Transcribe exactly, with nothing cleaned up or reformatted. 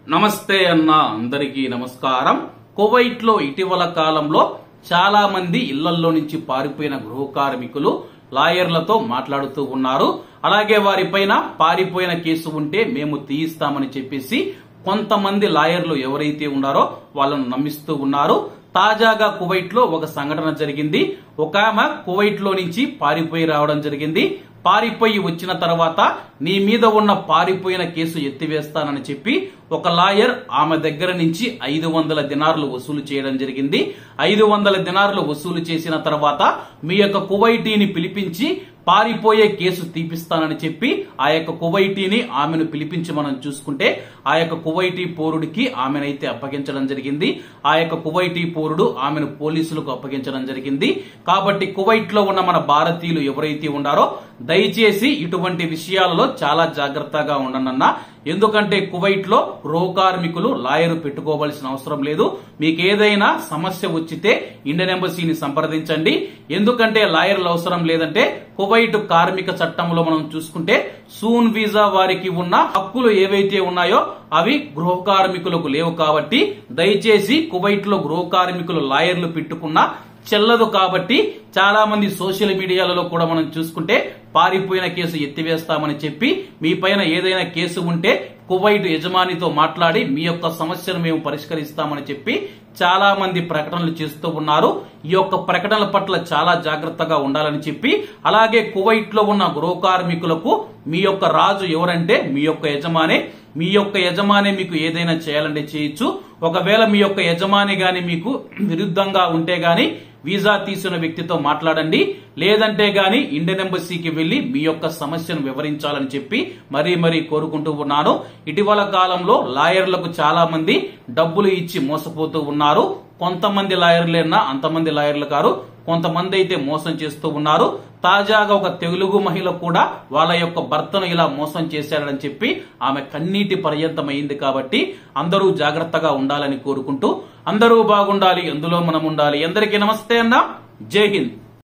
నమస్తే అన్న అందరికీ నమస్కారం. కువైట్ లో ఇటీవల కాలంలో చాలా మంది ఇళ్లలో నుంచి పారిపోయిన గృహ కార్మికులు లాయర్లతో మాట్లాడుతూ ఉన్నారు. అలాగే వారిపైన పారిపోయిన కేసు ఉంటే మేము తీయిస్తామని చెప్పేసి కొంతమంది లాయర్లు ఎవరైతే ఉన్నారో వాళ్ళను నమ్మిస్తూ ఉన్నారు. తాజాగా కువైట్ లో ఒక సంఘటన జరిగింది. ఒక ఆమె కువైట్ లో నుంచి పారిపోయి రావడం జరిగింది. పారిపోయి వచ్చిన తర్వాత నీ మీద ఉన్న పారిపోయిన కేసు ఎత్తివేస్తానని చెప్పి ఒక లాయర్ ఆమె దగ్గర నుంచి ఐదు వందల దినార్లు వసూలు చేయడం జరిగింది. ఐదు వందల దినార్లు వసూలు చేసిన తర్వాత మీ యొక్క కువైటీని పిలిపించి పారిపోయే కేసు తీపిస్తానని చెప్పి ఆ యొక్క కువైటీని ఆమెను పిలిపించి మనం చూసుకుంటే ఆ యొక్క కువైటీ పౌరుడికి ఆమెనైతే అప్పగించడం జరిగింది. ఆ యొక్క కువైటీ పౌరుడు ఆమెను పోలీసులకు అప్పగించడం జరిగింది. కాబట్టి కువైట్ లో ఉన్న మన భారతీయులు ఎవరైతే ఉన్నారో దయచేసి ఇటువంటి విషయాలలో చాలా జాగ్రత్తగా ఉండనన్నా. ఎందుకంటే కువైట్ లో గృహ కార్మికులు లాయర్ పెట్టుకోవాల్సిన అవసరం లేదు. మీకు ఏదైనా సమస్య వచ్చితే ఇండియన్ ఎంబసీని సంప్రదించండి. ఎందుకంటే లాయర్లు అవసరం లేదంటే కువైట్ కార్మిక చట్టంలో మనం చూసుకుంటే సూన్ వీసా వారికి ఉన్న హక్కులు ఏవైతే ఉన్నాయో అవి గృహ కార్మికులకు లేవు. కాబట్టి దయచేసి కువైట్ లో గృహ కార్మికులు లాయర్లు పెట్టుకున్నా చెల్లదు. కాబట్టి చాలా మంది సోషల్ మీడియాలలో కూడా మనం చూసుకుంటే పారిపోయిన కేసు ఎత్తివేస్తామని చెప్పి మీ పైన ఏదైనా కేసు ఉంటే కువైట్ యజమానితో మాట్లాడి మీ యొక్క సమస్యను మేము పరిష్కరిస్తామని చెప్పి చాలా మంది ప్రకటనలు చేస్తూ ఉన్నారు. ఈ యొక్క ప్రకటనల పట్ల చాలా జాగ్రత్తగా ఉండాలని చెప్పి, అలాగే కువైట్ లో ఉన్న గృహ కార్మికులకు మీ యొక్క రాజు ఎవరంటే మీ యొక్క యజమానే. మీ యొక్క యజమాని మీకు ఏదైనా చేయాలంటే చేయొచ్చు. ఒకవేళ మీ యొక్క యజమాని గాని మీకు విరుద్ధంగా ఉంటే గాని వీసా తీసిన వ్యక్తితో మాట్లాడండి. లేదంటే గాని ఇండియన్ ఎంబసీకి వెళ్లి మీ యొక్క సమస్యను వివరించాలని చెప్పి మరీ మరీ కోరుకుంటూ ఉన్నాను. ఇటీవల కాలంలో లాయర్లకు చాలా మంది డబ్బులు ఇచ్చి మోసపోతూ ఉన్నారు. కొంతమంది లాయర్లేనా అంతమంది లాయర్లు కారు, కొంతమంది అయితే మోసం చేస్తూ ఉన్నారు. తాజాగా ఒక తెలుగు మహిళ కూడా వాళ్ళ యొక్క భర్తను ఇలా మోసం చేశాడని చెప్పి ఆమె కన్నీటి పర్యంతమైంది. కాబట్టి అందరూ జాగ్రత్తగా ఉండాలని కోరుకుంటూ అందరూ బాగుండాలి, అందులో మనం ఉండాలి. అందరికీ నమస్తే అన్న, జై హింద్.